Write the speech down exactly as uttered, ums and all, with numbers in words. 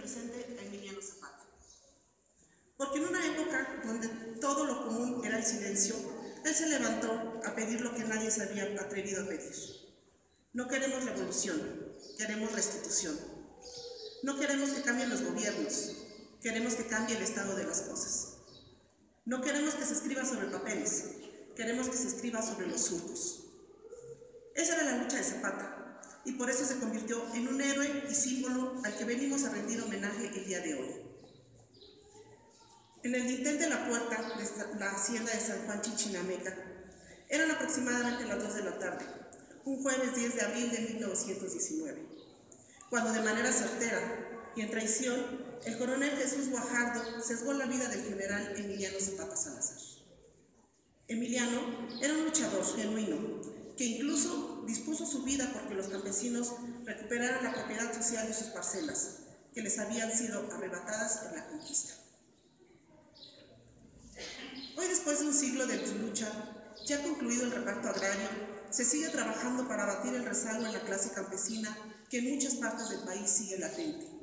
presente a Emiliano Zapata. Porque en una época donde todo lo común era el silencio, él se levantó a pedir lo que nadie se había atrevido a pedir. No queremos revolución, queremos restitución. No queremos que cambien los gobiernos, queremos que cambie el estado de las cosas. No queremos que se escriba sobre papeles, queremos que se escriba sobre los surcos. Esa era la lucha de Zapata, y por eso se convirtió en un héroe y símbolo al que venimos a rendir homenaje el día de hoy. En el dintel de la puerta de la hacienda de San Juan Chichinameca, eran aproximadamente las dos de la tarde, un jueves diez de abril de mil novecientos diecinueve, cuando de manera certera y en traición, el coronel Jesús Guajardo sesgó la vida del general Emiliano Zapata Salazar. Emiliano era un luchador genuino, que incluso dispuso su vida porque los campesinos recuperaran la propiedad social de sus parcelas, que les habían sido arrebatadas en la conquista. Hoy, después de un siglo de lucha, ya concluido el reparto agrario, se sigue trabajando para abatir el rezago en la clase campesina que en muchas partes del país sigue latente.